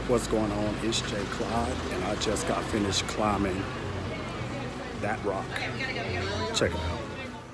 What's going on? It's j.clyde, and I just got finished climbing that rock. Check it out.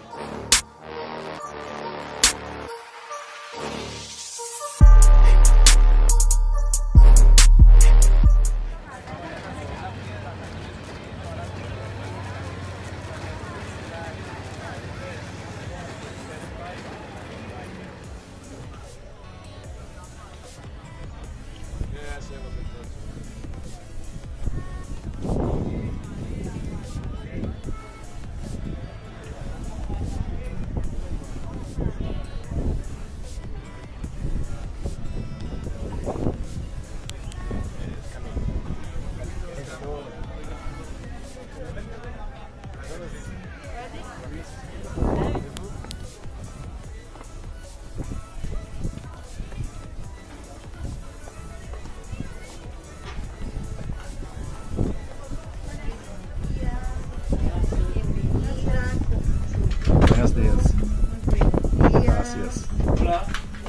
Gracias. Hola.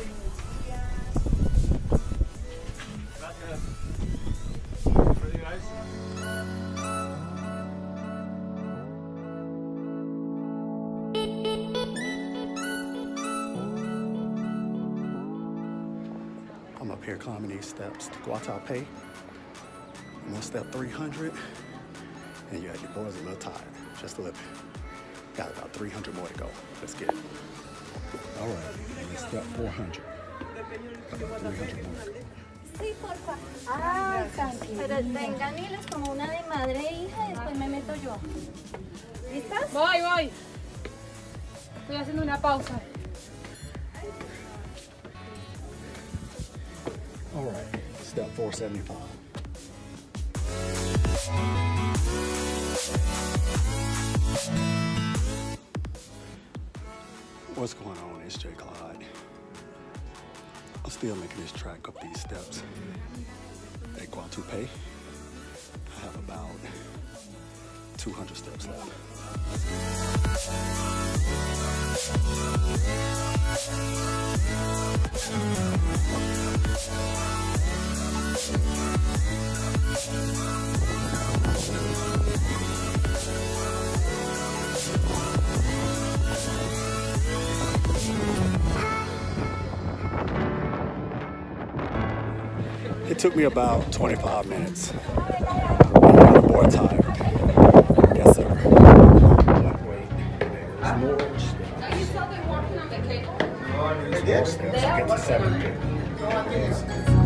Ready, guys? I'm up here climbing these steps to Guatapé. I'm on step 300, and yeah, your boy's a little tired, just a little bit. Got about 300 more to go. Let's get it. All right, let's step 400. About 300 more to go. Sí, porfa. Ay, pero vengan y les como una de madre e hija y después me meto yo. ¿Listas? Voy. Estoy haciendo una pausa. All right, step 475. What's going on? It's j.clyde. I'm still making this track up these steps at Guatapé. I have about 200 steps left. It took me about 25 minutes. I'm more tired. Yes, sir. Wait, there's more steps. Are you still working on the cable? There's more steps to get to 7.